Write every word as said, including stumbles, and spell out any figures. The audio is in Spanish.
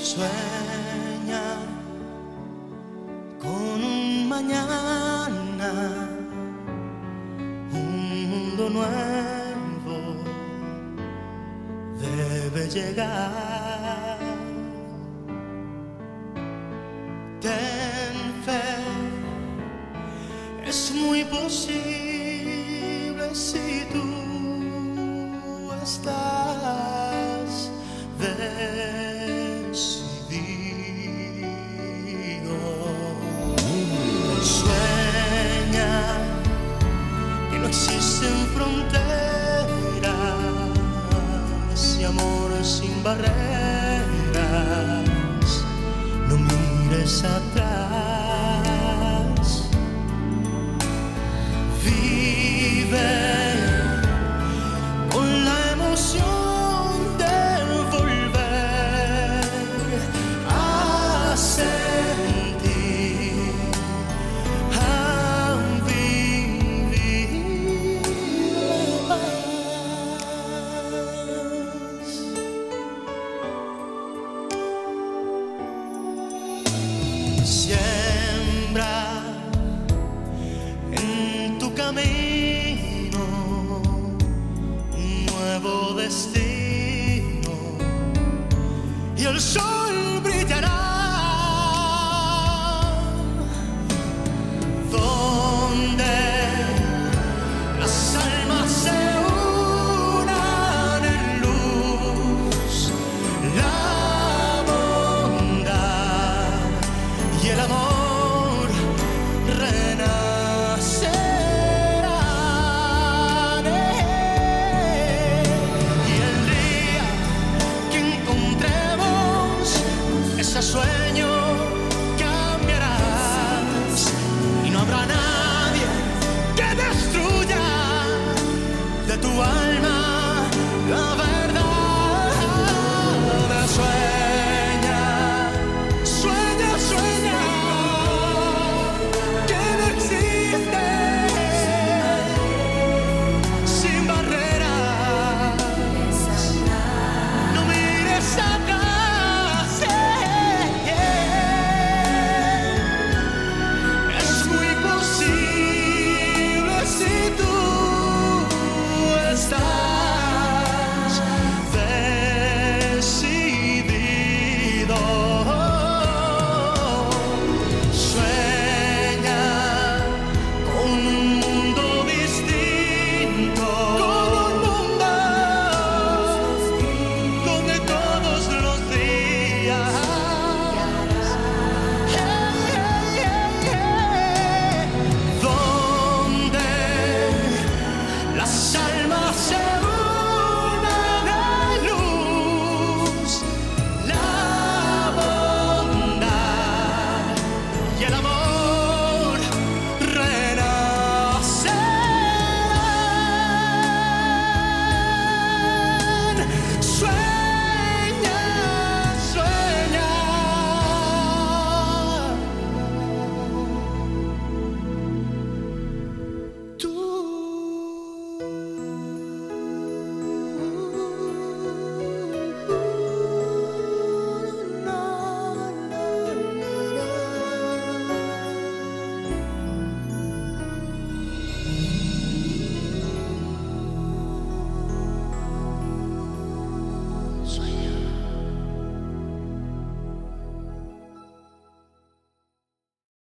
Sueña con un mañana, un mundo nuevo debe llegar. Ten fe, es muy posible si tú estás decidido. Sueña que no existen fronteras y amor sin barreras. No mires atrás, vive con la emoción de volver a sentir, a vivir más. Siembra en tu camino un nuevo destino y el sol